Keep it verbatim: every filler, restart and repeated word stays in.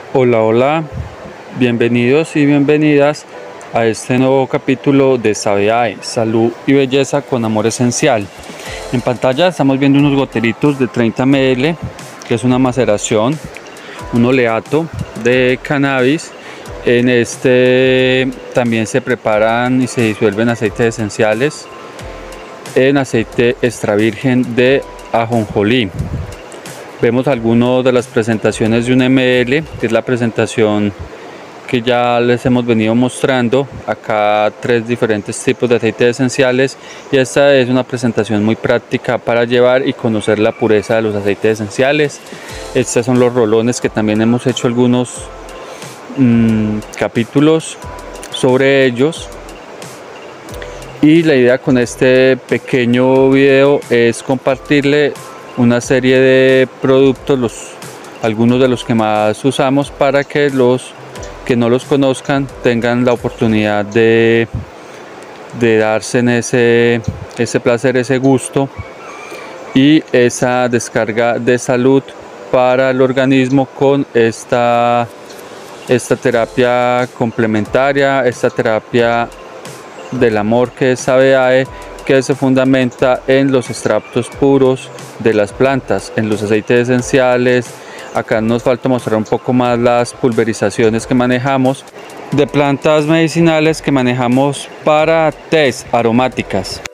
Hola, hola, bienvenidos y bienvenidas a este nuevo capítulo de Sabeae, Salud y Belleza con Amor Esencial. En pantalla estamos viendo unos goteritos de treinta mililitros, que es una maceración, un oleato de cannabis. En este también se preparan y se disuelven aceites esenciales en aceite extra virgen de ajonjolí. Vemos algunas de las presentaciones de un ml, que es la presentación que ya les hemos venido mostrando. Acá tres diferentes tipos de aceites esenciales, y esta es una presentación muy práctica para llevar y conocer la pureza de los aceites esenciales. Estos son los rolones, que también hemos hecho algunos mmm, capítulos sobre ellos. Y la idea con este pequeño video es compartirle una serie de productos, los, algunos de los que más usamos, para que los que no los conozcan tengan la oportunidad de, de darse en ese, ese placer, ese gusto y esa descarga de salud para el organismo con esta, esta terapia complementaria, esta terapia del amor que es Sabeae, que se fundamenta en los extractos puros de las plantas, en los aceites esenciales. Acá nos falta mostrar un poco más las pulverizaciones que manejamos de plantas medicinales que manejamos para tés aromáticas.